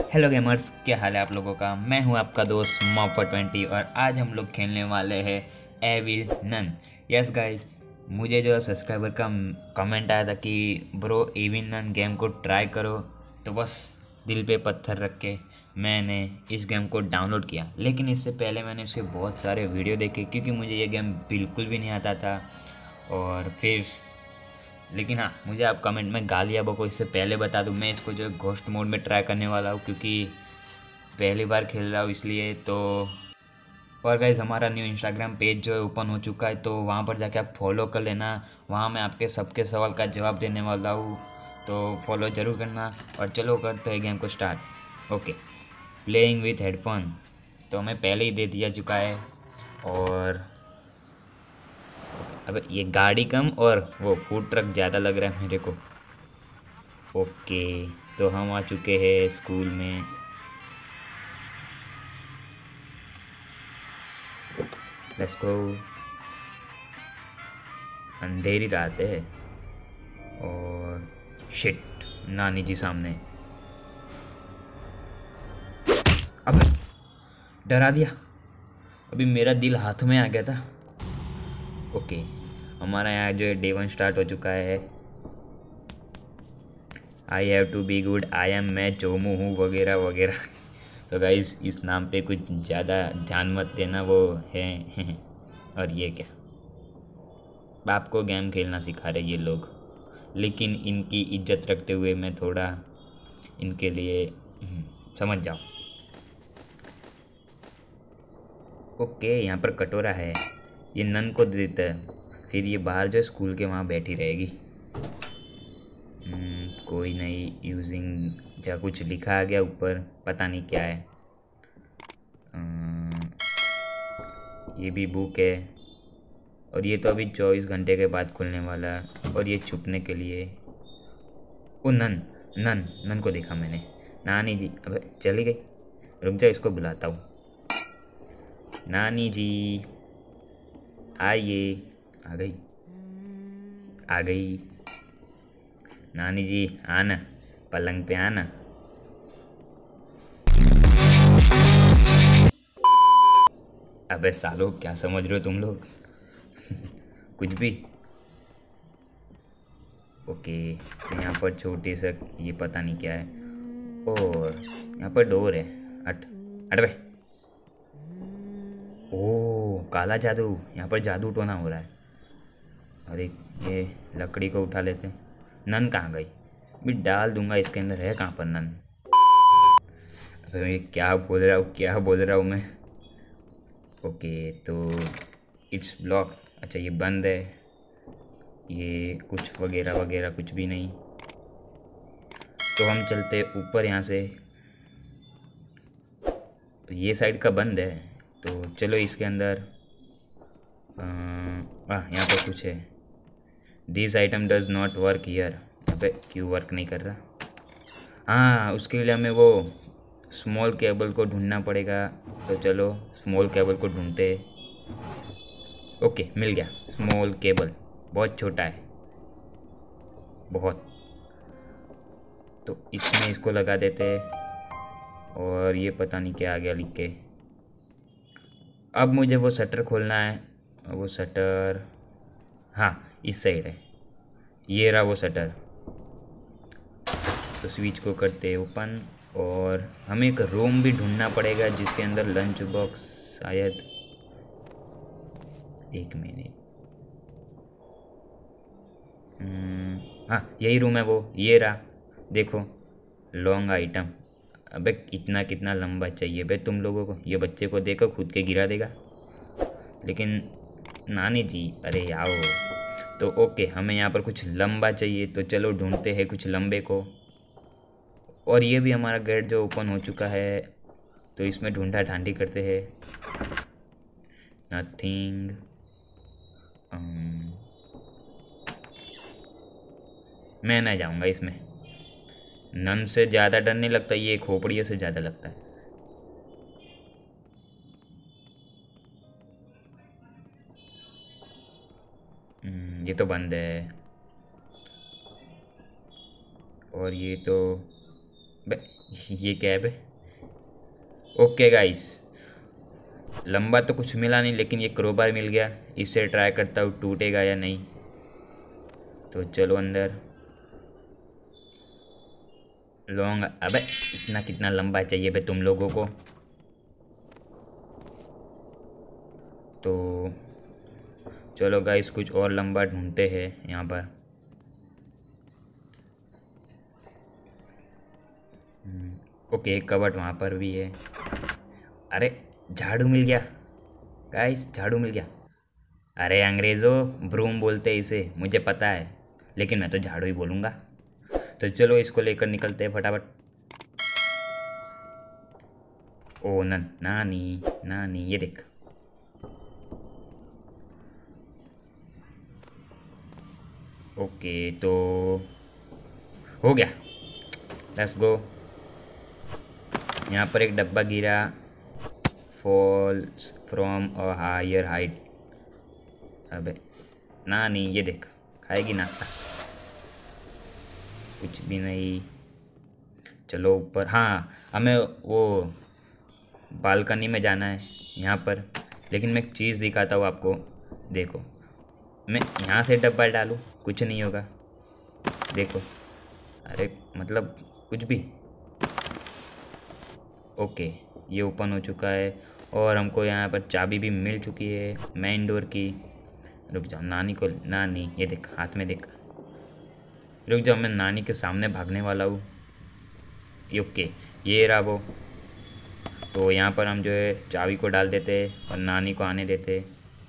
Hello gamers, क्या हाल है आप लोगों का। मैं हूं आपका दोस्त मॉपर20 और आज हम लोग खेलने वाले हैं एविल नन। यस गाइस, मुझे जो सब्सक्राइबर का कमेंट आया था कि ब्रो एविल नन गेम को ट्राई करो, तो बस दिल पे पत्थर रख के मैंने इस गेम को डाउनलोड किया। लेकिन इससे पहले मैंने इसके बहुत सारे वीडियो देखे क्योंकि मुझे ये गेम बिल्कुल भी नहीं आता था। और फिर लेकिन हाँ, मुझे आप कमेंट में गालियाँ बको, इससे पहले बता दूँ मैं इसको जो है घोस्ट मोड में ट्राई करने वाला हूँ क्योंकि पहली बार खेल रहा हूँ इसलिए। तो और गाइज़, हमारा न्यू इंस्टाग्राम पेज जो है ओपन हो चुका है, तो वहाँ पर जाके आप फॉलो कर लेना। वहाँ मैं आपके सबके सवाल का जवाब देने वाला हूँ, तो फॉलो ज़रूर करना। और चलो करते हैं गेम को start. Okay, playing with headphone तो हमें पहले ही दे दिया चुका है। और अब ये गाड़ी कम और वो फूड ट्रक ज़्यादा लग रहा है मेरे को। ओके, तो हम आ चुके हैं स्कूल में। Let's go. अंधेरी रात है और शिट, नानी जी सामने। अब डरा दिया, अभी मेरा दिल हाथ में आ गया था। ओके, हमारा यहाँ जो है डे 1 स्टार्ट हो चुका है। I have to be good, I am, मैं चोमू हूँ वगैरह वगैरह। तो गाइज, इस नाम पे कुछ ज़्यादा ध्यान मत देना, वो है। और ये क्या, बाप को गेम खेलना सिखा रहे ये लोग, लेकिन इनकी इज्जत रखते हुए मैं थोड़ा इनके लिए समझ जाओ। ओके, यहाँ पर कटोरा है, ये नन को दे देता है, फिर ये बाहर जो स्कूल के वहाँ बैठी रहेगी। कोई नहीं, यूजिंग जा कुछ लिखा आ गया ऊपर, पता नहीं क्या है। ये भी बुक है और ये तो अभी 24 घंटे के बाद खुलने वाला है। और ये छुपने के लिए, ओ नन, नन नन को देखा मैंने। नानी जी, अबे चली गई, रुक जा, इसको बुलाता हूँ। नानी जी आइए। आ गई, आ गई। नानी जी आना, पलंग पे आना। अबे सालो, क्या समझ रहे हो तुम लोग। कुछ भी। ओके, तो यहाँ पर छोटे सा ये पता नहीं क्या है। और यहाँ पर डोर है। हट हट बे। ओ काला जादू, यहाँ पर जादू टोना हो रहा है। अरे ये लकड़ी को उठा लेते हैं। नन कहाँ गई, भी डाल दूंगा इसके अंदर। है कहाँ पर नन। अबे मैं क्या बोल रहा हूँ, क्या बोल रहा हूँ मैं। ओके, तो इट्स ब्लॉक, अच्छा ये बंद है, ये कुछ वगैरह वगैरह कुछ भी नहीं। तो हम चलते ऊपर यहाँ से, ये साइड का बंद है, तो चलो इसके अंदर। यहाँ पे कुछ है। This item does not work here. यहाँ पे क्यों वर्क नहीं कर रहा। हाँ, उसके लिए हमें वो स्मॉल केबल को ढूंढना पड़ेगा, तो चलो स्मॉल केबल को ढूंढते। ओके, मिल गया स्मॉल केबल, बहुत छोटा है, बहुत। तो इसमें इसको लगा देते। और ये पता नहीं क्या आ गया लिख के। अब मुझे वो शटर खोलना है, वो शटर, हाँ इस साइड है, ये रहा वो शटर। तो स्विच को करते ओपन, और हमें एक रूम भी ढूंढना पड़ेगा जिसके अंदर लंच बॉक्स शायद। एक मिनट, हाँ यही रूम है वो, ये रहा देखो, लॉन्ग आइटम। अबे इतना कितना लंबा चाहिए बे तुम लोगों को, ये बच्चे को देखो खुद के गिरा देगा। लेकिन नानी जी अरे आओ। तो ओके, हमें यहाँ पर कुछ लंबा चाहिए, तो चलो ढूंढते हैं कुछ लंबे को। और ये भी हमारा गेट जो ओपन हो चुका है, तो इसमें ढूंढा ढांडी करते हैं। नथिंग। मैं ना जाऊँगा इसमें, नन से ज़्यादा डर नहीं लगता, ये खोपड़ियों से ज़्यादा लगता है। ये तो बंद है। और ये तो ये क्या है बे? ओके गाइस, लंबा तो कुछ मिला नहीं, लेकिन ये क्रोबार मिल गया। इससे ट्राई करता हूँ टूटेगा या नहीं। तो चलो अंदर। लॉन्ग, अबे इतना कितना लंबा चाहिए बे तुम लोगों को? तो चलो गाइस, कुछ और लंबा ढूंढते हैं यहाँ पर। ओके, एक कबट वहाँ पर भी है। अरे झाड़ू मिल गया गाइस, झाड़ू मिल गया। अरे अंग्रेज़ों ब्रूम बोलते हैं इसे, मुझे पता है, लेकिन मैं तो झाड़ू ही बोलूँगा। तो चलो इसको लेकर निकलते हैं फटाफट। ओ नानी नानी, ये देख। ओके, तो हो गया, लेट्स गो। यहाँ पर एक डब्बा गिरा, falls from a higher height. अबे नानी, ये देख, खाएगी नाश्ता? कुछ भी नहीं। चलो ऊपर, हाँ हमें वो बालकनी में जाना है यहाँ पर। लेकिन मैं एक चीज़ दिखाता हूँ आपको, देखो। मैं यहाँ से डब्बा डालूँ, कुछ नहीं होगा, देखो। अरे मतलब कुछ भी। ओके, ये ओपन हो चुका है और हमको यहाँ पर चाबी भी मिल चुकी है मेन डोर की। रुक जाओ, नानी को, नानी ये देख, हाथ में देख। रुक जाओ, मैं नानी के सामने भागने वाला हूँ। ओके, ये रहा वो। तो यहाँ पर हम जो है चाबी को डाल देते और नानी को आने देते।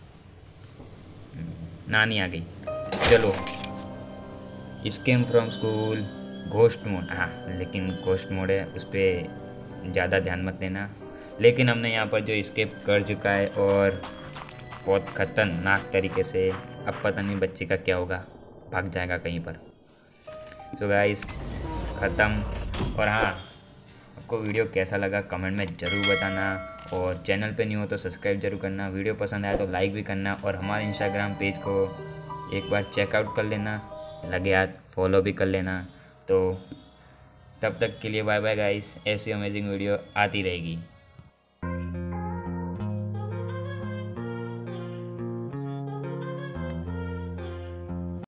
नानी आ गई। चलो, escape from school, ghost mode. हाँ, लेकिन घोस्ट मोड है, उस पर ज़्यादा ध्यान मत देना। लेकिन हमने यहाँ पर जो एस्केप कर चुका है, और बहुत ख़तरनाक तरीके से। अब पता नहीं बच्चे का क्या होगा, भाग जाएगा कहीं पर। सो गाइस, ख़त्म। और हाँ, आपको वीडियो कैसा लगा कमेंट में ज़रूर बताना, और चैनल पे न्यू हो तो सब्सक्राइब जरूर करना। वीडियो पसंद आया तो लाइक भी करना, और हमारे इंस्टाग्राम पेज को एक बार चेकआउट कर लेना, लगे हाथ फॉलो भी कर लेना। तो तब तक के लिए बाय बाय गाइस, ऐसी अमेजिंग वीडियो आती रहेगी।